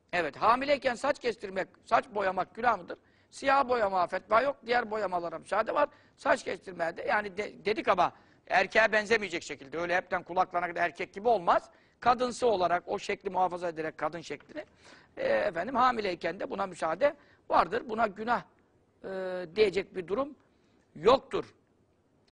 Evet, hamileyken saç kestirmek, saç boyamak günah mıdır? Siyah boyama fetva yok, diğer boyamalara müsaade var. Saç kestirmeye de yani dedik ama erkeğe benzemeyecek şekilde. Öyle hepten kulaklarına kadar erkek gibi olmaz. Kadınsı olarak o şekli muhafaza ederek kadın şeklini. Efendim hamileyken de buna müsaade vardır. Buna günah diyecek bir durum yoktur.